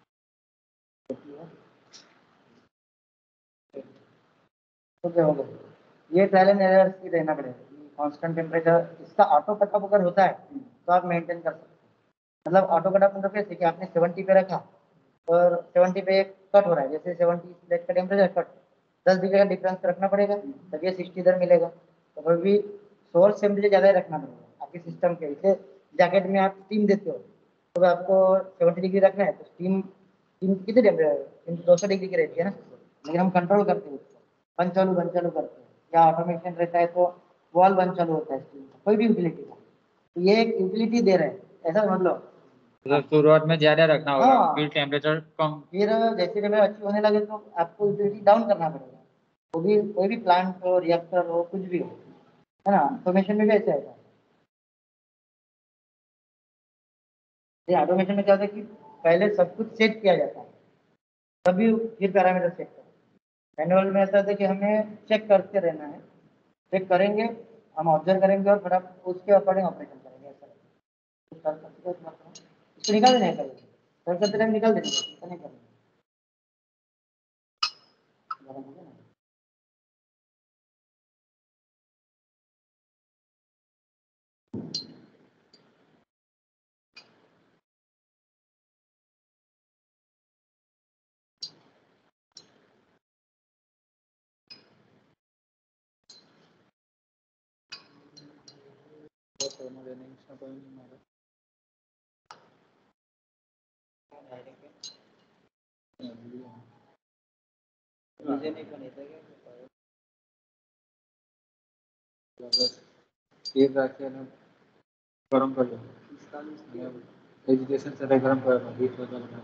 तो क्या होगा, ये ट्रायल एंड एरर ही रहना पड़ेगा, कांस्टेंट टेम्परेचर इसका ऑटो कट ऑफ अगर होता है तो आप मेंटेन कर सकते हैं। मतलब ऑटो कट ऑफ मतलब कैसे कि आपने 70 पे रखा और 70 पे कट हो रहा है, जैसे 70 प्लेट का टेम्परेचर कट 10 डिग्री का डिफरेंस रखना पड़ेगा, तब ये 60 इधर मिलेगा। तो फिर भी सोर्स टेम्परेचर ज़्यादा ही रखना पड़ेगा आपके सिस्टम के। जैसे जैकेट में आप स्टीम देते हो तो आपको 70 डिग्री रखना है, तो स्टीम स्टीम कितने टेम्परेचर 200 डिग्री की रहती है ना, लेकिन हम कंट्रोल करते हैं उसको, बंद चालू करते हैं, या ऑटोमेशन रहता है तो वॉल बंद चालू होता है स्टीम का, कोई भी यूटिलिटी का, तो ये एक यूटिलिटी दे रहे हैं ऐसा समझ लो। मतलब शुरुआत में ज्यादा रखना होगा हाँ, फिर टेम्परेचर कम फिर जैसे टेम्परेचर अच्छी होने लगे तो आपको यूटिलिटी डाउन करना पड़ेगा। वो भी कोई भी प्लांट हो, रिएक्टर हो, कुछ भी हो, है ना, ऑटोमेशन में भी ऐसे होता है। ये ऑटोमेशन में क्या होता है कि पहले सब कुछ सेट किया जाता है, तभी फिर पैरामीटर सेट करते हैं। मैनुअल में ऐसा होता है कि हमें चेक करते रहना है, चेक करेंगे, हम ऑब्जर्व करेंगे और फटाफट उसके अकॉर्डिंग ऑपरेशन करेंगे, ऐसा इसको निकाल देना है पहले, सर्च करते टाइम निकाल देना, ऐसा नहीं करना। गरम हो गया ना? मुझे नहीं बने थे તેલ રાખીને ગરમ કરી વેજીટેશન સાથે ગરમ કરવાનું હીટ વધારે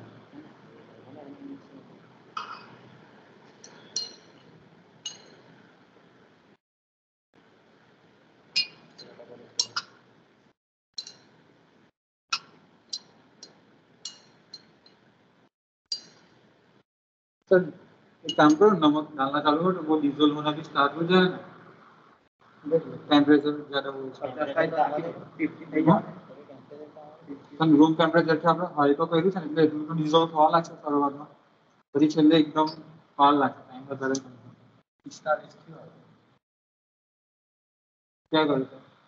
तो एक काम करो नमक डालना चालू करो तो वो डिजोल्व होना भी स्टार्ट हो जाए ना टेम्परेचर ज्यादा हो પણ રૂમ ટેમ્પરેચરથી આપણે હાઈ તો કર્યું છે ને એટલે એટલું ડિઝોલ્વ થવા લાગશે સર્વરમાં પછી છેલ્લે એકદમ વાર લાગશે ટાઈમ વધારે 45 થયો क्या करूँ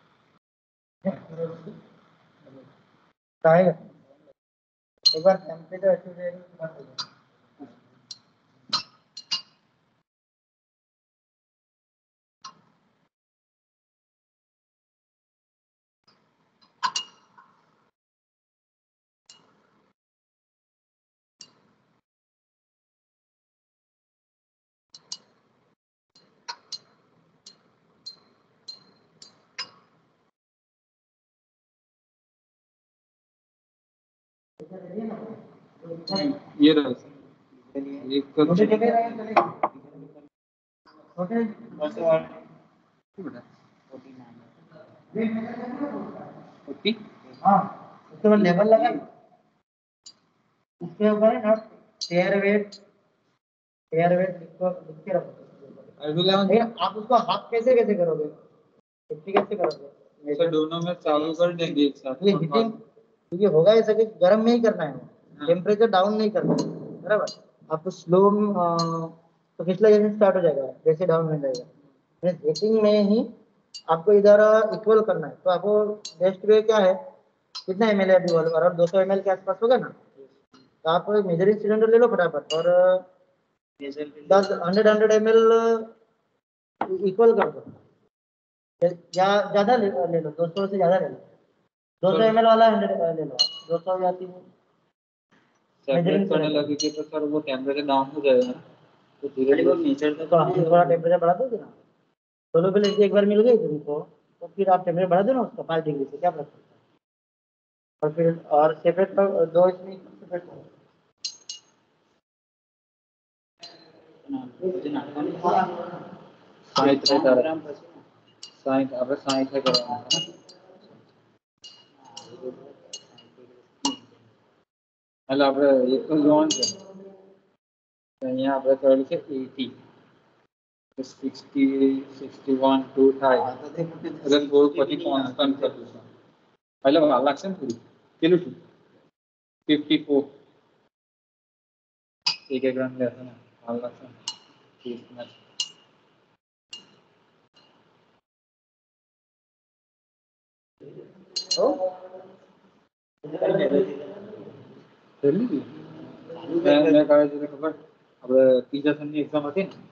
है। एक बार टेम्परेचर अच्छे से बंद हो जाए। ये रहा एक का छोटे छोटे रहेंगे चलेगा। छोटे ओके हाँ, उसके बाद लेबल लगा, उसके ऊपर है ना टेयर वेट लिख के रखो। भैया आप उसको हाफ कैसे कैसे करोगे, 50 कैसे करोगे? सर दोनों में चालू कर देंगे एक साथ। ये हीटिंग क्योंकि होगा ऐसा कि गर्म में ही करना है, हाँ। टेम्परेचर डाउन नहीं करना है, बराबर। आपको स्लो तो पिछला यूनिट स्टार्ट हो जाएगा जैसे डाउन में जाएगा, हीटिंग में ही आपको इधर इक्वल करना है। तो आपको बेस्ट वे क्या है, कितना एम एल है अभी अराउंड 200 ml के आसपास होगा ना, तो आप मेजरिंग सिलेंडर ले लो फटाफट और 100 ml इक्वल कर दो, या ज्यादा ले लो, 200 से ज्यादा ले लो, 200 ml वाला 100 ले लो, 200 या 300 सेपरेट करने लगेगी तो सर वो टेम्परेचर डाउन हो जाएगा ना, तो धीरे धीरे नेचर तो हम थोड़ा टेम्परेचर बढ़ा दोगे ना, सोलो प्लेट एक बार मिल गई तुमको, तो फिर आप टेम्परेचर बढ़ा दो ना उसका 5 डिग्री से, क्या फर्क पड़ता है। और फिर और सेपरेट दो इसमें सेपरेट करो। साइड अब साइड है करवाना है ना। એટલે આપણે એક તો જોન છે અહીંયા આપણે કરેલું છે 80 તો 60 61 2 થાય એટલે થોડું પછી કોન્સ્ટન્ટ કરવું છે એટલે વાર લાગશે ને થોડું કેટલું થયું 54 એક એક રન લેશે ને વાર લાગશે ને 30 મેચ જલ્દી મેં કહે છે ખબર આપણે ત્રીજા સેમની એક્ઝામ હતી ને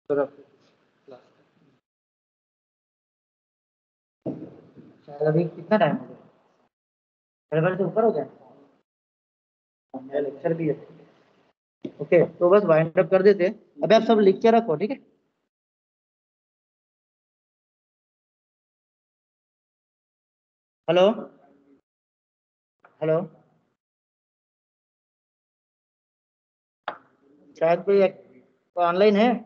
शायद अभी कितना टाइम हो गया, मेरे घर से ऊपर हो गया, मेरा लेक्चर भी है। ओके, तो बस वाइंड अप कर देते। अभी आप सब लिख के रखो, ठीक है। हेलो हेलो, शायद कोई ऑनलाइन है।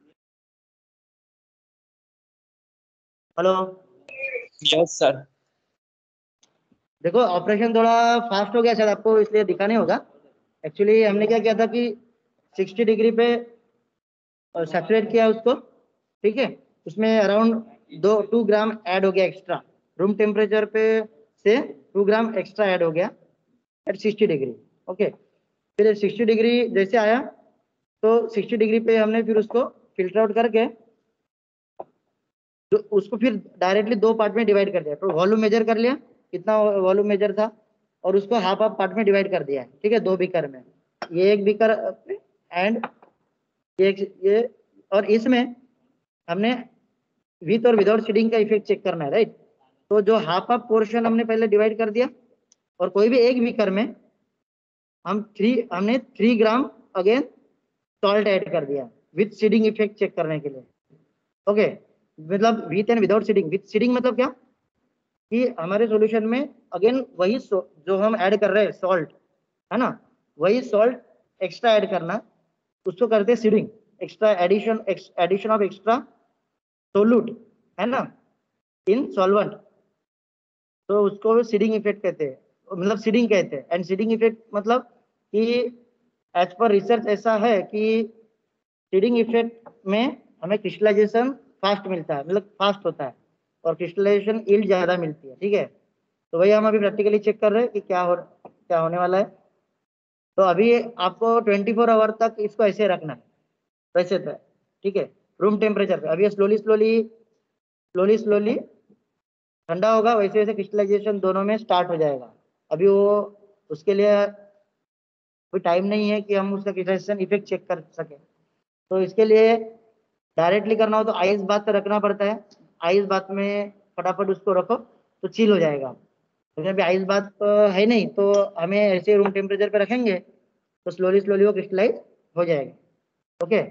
Hello, yes sir. देखो ऑपरेशन थोड़ा फास्ट हो गया शायद, आपको इसलिए दिखा नहीं होगा। एक्चुअली हमने क्या किया था कि 60 डिग्री पे सैचुरेट किया उसको, ठीक है। उसमें अराउंड 2 ग्राम ऐड हो गया एक्स्ट्रा, रूम टेम्परेचर पे से 2 ग्राम एक्स्ट्रा ऐड हो गया एट 60 डिग्री। ओके, फिर 60 डिग्री जैसे आया तो 60 डिग्री पे हमने फिर उसको फिल्टर आउट करके तो उसको फिर डायरेक्टली 2 पार्ट में डिवाइड कर दिया। तो वॉल्यूम मेजर कर लिया, कितना वॉल्यूम मेजर था, और उसको हाफ हाफ पार्ट में डिवाइड कर दिया है, ठीक है। 2 बीकर में, ये एक बीकर एंड ये, और इसमें हमने विथ और विदाउट सीडिंग का इफेक्ट चेक करना है, राइट। तो जो हाफ हाफ पोर्शन हमने पहले डिवाइड कर दिया, और कोई भी एक बीकर में हमने 3 ग्राम अगेन सॉल्ट ऐड कर दिया विथ सीडिंग इफेक्ट चेक करने के लिए। ओके, मतलब with and without seeding. With seeding मतलब क्या कि हमारे सॉल्यूशन में अगेन वही जो हम ऐड कर रहे हैं सॉल्ट, है ना, वही सॉल्ट एक्स्ट्रा ऐड करना, उसको करते हैं seeding, extra addition of extra solute, है ना, इन सॉल्वेंट। तो उसको सीडिंग इफेक्ट कहते हैं, मतलब सीडिंग कहते हैं। एंड सीडिंग इफेक्ट मतलब कि एज पर रिसर्च ऐसा है कि सीडिंग इफेक्ट में हमें क्रिस्टलाइजेशन फास्ट मिलता है, मतलब फास्ट होता है, और क्रिस्टलाइजेशन यील्ड ज़्यादा मिलती है, ठीक है। तो वही हम अभी प्रैक्टिकली चेक कर रहे हैं कि क्या होने वाला है। तो अभी आपको 24 आवर तक इसको ऐसे रखना है, वैसे तो है, ठीक है, रूम टेम्परेचर पे। अभी ये स्लोली स्लोली स्लोली स्लोली ठंडा होगा, वैसे वैसे क्रिस्टलाइजेशन दोनों में स्टार्ट हो जाएगा। अभी वो उसके लिए कोई टाइम नहीं है कि हम उसका क्रिस्टलाइजेशन इफेक्ट चेक कर सकें। तो इसके लिए डायरेक्टली करना हो तो आइस बात रखना पड़ता है। आइस बात में फटाफट उसको रखो तो चिल हो जाएगा। लेकिन अभी आइस बात है नहीं, तो हमें ऐसे रूम टेम्परेचर पे रखेंगे तो स्लोली स्लोली वो क्रिस्टलाइज हो जाएगा। ओके,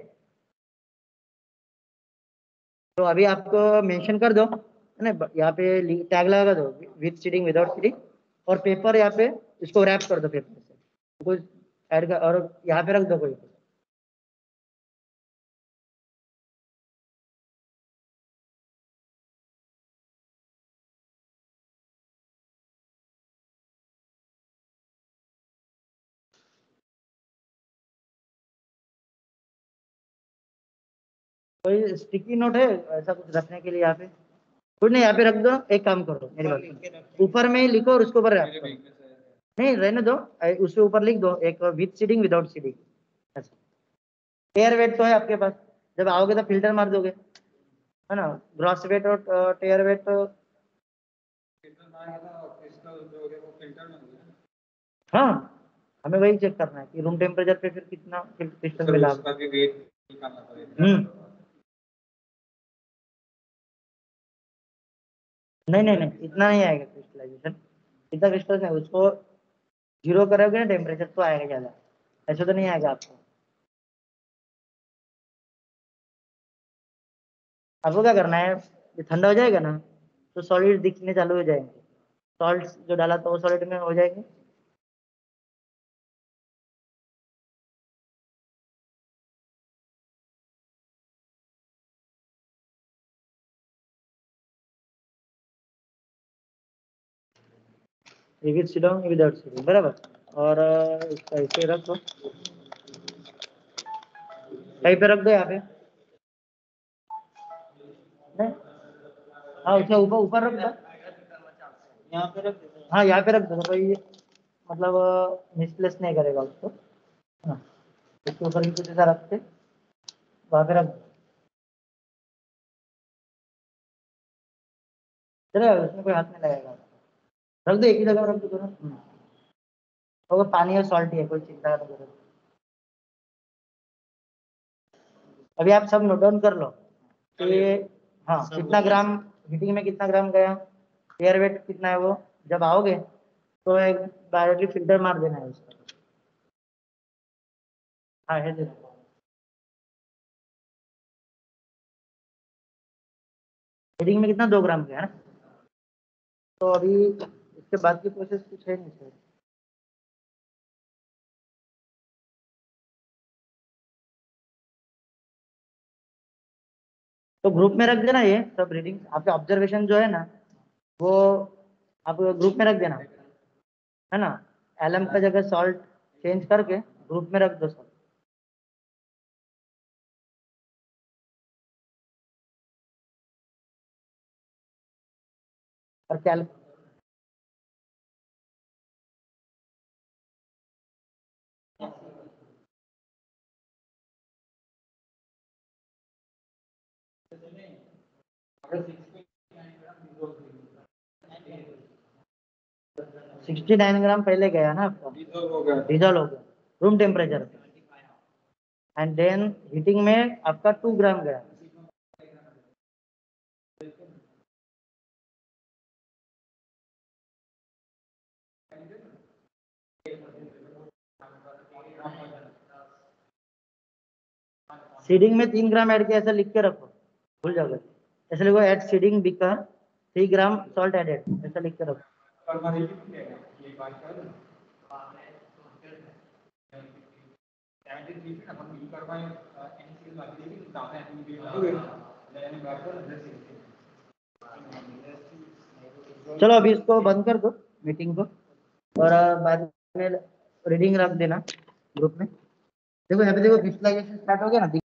तो अभी आपको मेंशन कर दो, है ना, यहाँ पे टैग लगा दो विथ सीडिंग विदाउट सीडिंग, और पेपर यहाँ पे इसको रैप कर दो पेपर से, कुछ ऐड कर, और यहाँ पे रख दो कोई। कोई स्टिकी नोट है ऐसा कुछ रखने के लिए यहाँ पे? कुछ नहीं, यहाँ पे रख दो। एक काम करो, मेरी बात सुनो, ऊपर में ही लिखो और उसके ऊपर रैप करो। नहीं रहने दो, उसके ऊपर लिख दो एक विथ सीडिंग विदाउट सीडिंग। अच्छा, टेयर वेट तो है आपके पास, जब आओगे तो फिल्टर मार दोगे, है ना। ग्रॉस वेट और टेयर वेट तो हाँ, हमें वही चेक करना है कि रूम टेम्परेचर पे फिर कितना क्रिस्टल मिला। नहीं नहीं नहीं, इतना नहीं आएगा क्रिस्टलाइजेशन, इतना क्रिस्टल नहीं, उसको जीरो करोगे ना टेम्परेचर तो आएगा ज़्यादा, ऐसा तो नहीं आएगा आपको। आपको क्या करना है, ये ठंडा हो जाएगा ना तो सॉलिड दिखने चालू हो जाएंगे, सॉल्ट जो डाला तो वो सॉलिड में हो जाएंगे। विद सीडिंग विदाउट सीडिंग, बराबर। और इसका ऐसे रख दो, कहीं पे रख दो, यहाँ पे नहीं, हाँ उसके ऊपर ऊपर रख दो, यहाँ पे रख दो, हाँ यहाँ पे रख दो भाई, मतलब मिसप्लेस नहीं करेगा उसको। हाँ, उसके ऊपर भी कुछ ऐसा रखते, वहाँ पे रख दो, चलेगा, उसमें कोई हाथ नहीं लगेगा। रख दो, एक ही जगह रख दो दोनों। और पानी और सॉल्ट ही है, कोई चिंता नहीं करो। अभी आप सब नोट डाउन कर लो कि हाँ कितना ग्राम हीटिंग में कितना ग्राम गया, एयर वेट कितना है वो। जब आओगे तो एक डायरेक्टली फिल्टर मार देना है उसका। हाँ है जी। हीटिंग में कितना 2 ग्राम गया है ना। तो अभी इसके बाद की प्रोसेस कुछ है नहीं सर। तो ग्रुप में रख देना ये सब रीडिंग, आपके ऑब्जर्वेशन जो है ना वो आप ग्रुप में रख देना है ना। एलएम का जगह सॉल्ट चेंज करके ग्रुप में रख दो सब। और कैल 69 ग्राम पहले गया ना आपका, डीजल हो गया। डीजल हो गया room temperature and then heating में आपका 2 ग्राम गया। सीडिंग में 3 ग्राम ऐड किया, ऐसा लिख के रखो, भूल जाओगे। ऐसे लिखो at seeding beaker 3 gram salt added, ऐसा लिख के रखो। चलो अभी इसको बंद कर दो मीटिंग को, और बाद में रीडिंग रख देना ग्रुप में। देखो यहाँ पे देखो विजुअलाइजेशन स्टार्ट हो गया ना।